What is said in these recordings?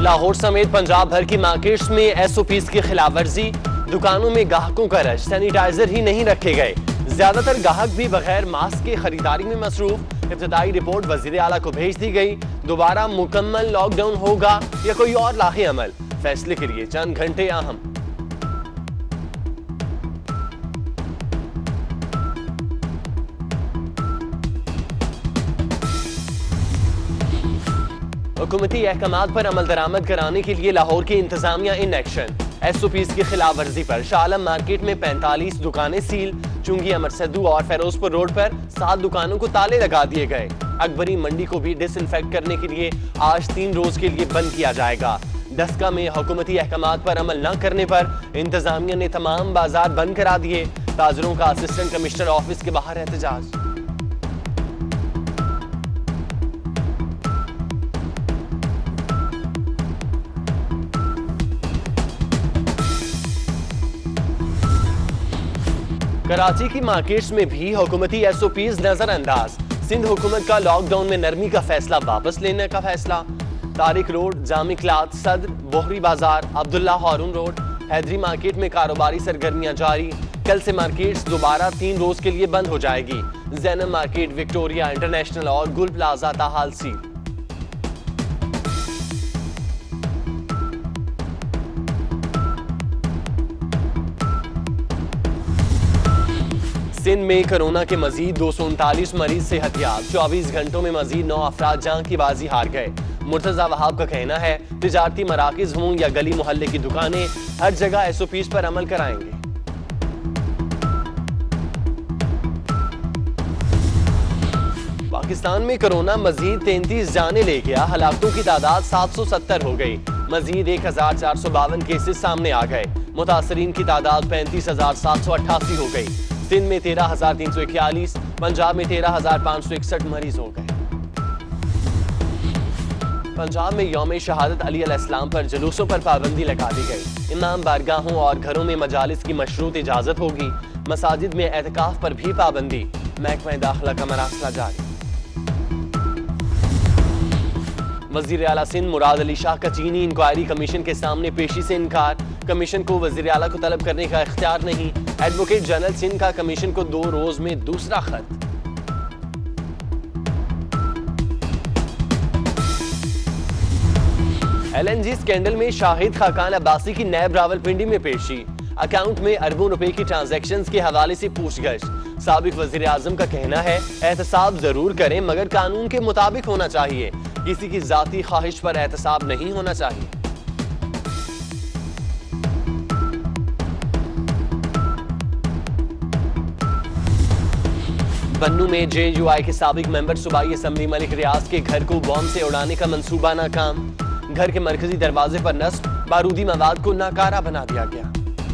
लाहौर समेत पंजाब भर की मार्केट्स में एसओपीज की खिलाफ वर्जी, दुकानों में ग्राहकों का रश, सैनिटाइजर ही नहीं रखे गए। ज्यादातर ग्राहक भी बगैर मास्क के खरीदारी में मसरूफ। इब्तदाई रिपोर्ट वजीर आला को भेज दी गई। दोबारा मुकम्मल लॉकडाउन होगा या कोई और लाहे अमल, फैसले के लिए चंद घंटे अहम। हुकूमती अहकामात पर अमल दरामद कराने के लिए लाहौर की इंतजामिया इन एक्शन। एसओपीज की खिलाफ वर्जी पर शाह आलम मार्केट में 45 दुकानें सील। चुंगी, अमर सद्दू और फेरोजपुर रोड पर 7 दुकानों को ताले लगा दिए गए। अकबरी मंडी को भी डिसइंफेक्ट करने के लिए आज 3 रोज के लिए बंद किया जाएगा। डस्का में हुकूमती अहकामात पर अमल न करने पर इंतजामिया ने तमाम बाजार बंद करा दिए। ताजरों का असिस्टेंट कमिश्नर ऑफिस के बाहर एहतजाज। कराची की मार्केट्स में भी हुकूमती एसओपीज नजरअंदाज। सिंध हुकूमत का लॉकडाउन में नरमी का फैसला वापस लेने का फैसला। Tariq road, Jami cloth, Saddar, Bohri Bazaar, Abdullah Haroon road, Haidery market में कारोबारी सरगर्मियां जारी। कल से मार्केट्स दोबारा 3 रोज के लिए बंद हो जाएगी। जैनब मार्केट, विक्टोरिया इंटरनेशनल और गुल प्लाजा ताहाल सील। सिंध में कोरोना के मजीद 239 मरीज सेहतयाब। 24 घंटों में मजीद 9 अफराद जान की बाजी हार गए। मुर्तजा वहाब का कहना है तिजारती मराकिज हों या गली मोहल्ले की दुकानें, हर जगह एसओपीज पर अमल कराएंगे। पाकिस्तान में कोरोना मजीद 33 जाने ले गया। हलाकतों की तादाद 770 हो गई। मजीद 1452 केसेस सामने आ गए। मुतासरीन की तादाद 35,788 हो गई। सिंध में 13,341, पंजाब में 13,561 मरीज हो गए। पंजाब में यौम शहादत अली अलैहिस्सलाम पर जुलूसों पर पाबंदी लगा दी गई। इमाम बारगाहों और घरों में मजालिस की मशरूत इजाजत होगी। मसाजिद में एतकाफ पर भी पाबंदी। महकमा दाखिला का मरासला जारी। वजीर आला सिंध मुराद अली शाह का चीनी इंक्वायरी कमीशन के सामने पेशी से इनकार। कमीशन को वजीर आला को तलब करने का इख्तियार नहीं। एडवोकेट जनरल सिंध का कमीशन को 2 रोज में दूसरा खत। LNG स्कैंडल में शाहिद खाकान अब्बासी की नैब रावलपिंडी में पेशी। अकाउंट में अरबों रुपए की ट्रांजैक्शंस के हवाले से पूछगछ। साबिक वजीर आजम का कहना है एहतसाब जरूर करें मगर कानून के मुताबिक होना चाहिए। किसी की जाती ख्वाहिश पर एहतसाब नहीं होना चाहिए। बन्नू में JUI के साबिक मेंबर सूबाई असेंबली मलिक रियाज के घर को बॉम्ब से उड़ाने का मंसूबा नाकाम। घर के मरकजी दरवाजे पर नस्ब बारूदी मवाद को नाकारा बना दिया गया।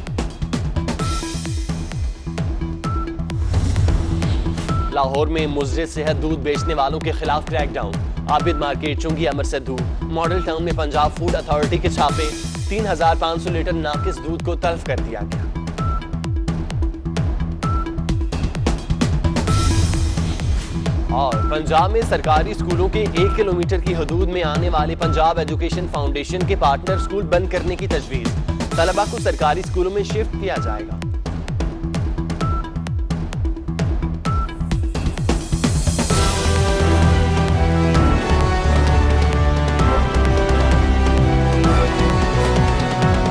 लाहौर में मुजरिम सेहत दूध बेचने वालों के खिलाफ क्रैकडाउन। आबिद मार्केट, चुंगी, अमर सद्दू, मॉडल टाउन में पंजाब फूड अथॉरिटी के छापे। 3,500 लीटर नाकिस दूध को तल्फ कर दिया गया। और पंजाब में सरकारी स्कूलों के 1 किलोमीटर की हदूद में आने वाले पंजाब एजुकेशन फाउंडेशन के पार्टनर स्कूल बंद करने की तजवीज। तलबा को सरकारी स्कूलों में शिफ्ट किया जाएगा।